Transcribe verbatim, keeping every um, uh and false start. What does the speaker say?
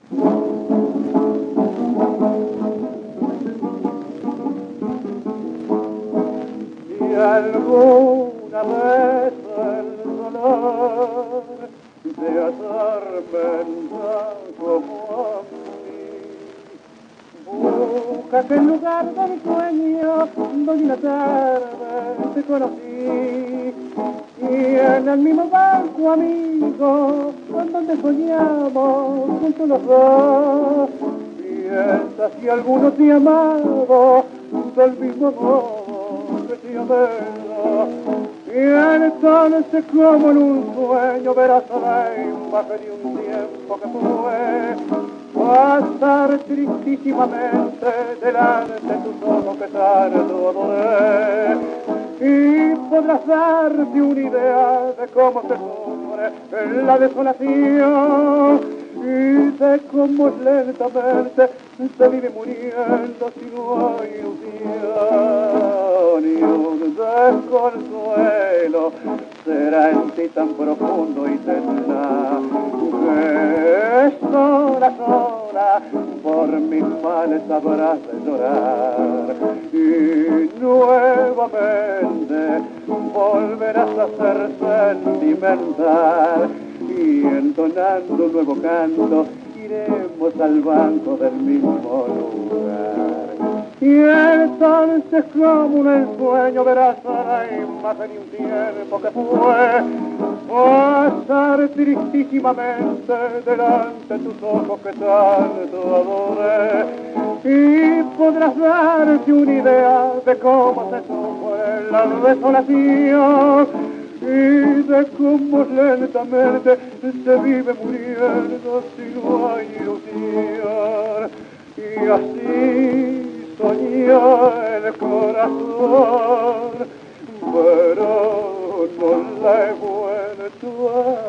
Y alguna vez el dolor te atormenta como a mí. Busca aquel lugar del sueño donde una tarde te conocí, y en el mismo banco, amigo, donde soñamos juntos los dos. Piensa si alguno te ha amado del mismo modo que te amé. Y entonces como en un sueño verás a la imagen de un tiempo que fue, pasar tristísimamente delante de tus ojos que tanto adoré, y podrás darte una idea de cómo se sufre en la desolación y de cómo lentamente se vive muriendo si no hay ilusión. Y un desconsuelo será en ti tan profundo y tenaz que sola, sola por mis males sabrás de llorar, y nuevamente volverás a ser sentimental, y entonando un nuevo canto iremos al banco del mismo lugar. Y entonces como en el sueño verás a la imagen de un tiempo que fue, pasar tristísimamente delante de tus ojos que tanto adoré, y podrás darte una idea de cómo se sufre la desolación y de cómo lentamente se vive muriendo si no hay ilusión. Y así soñó el corazón, pero no la he vuelto a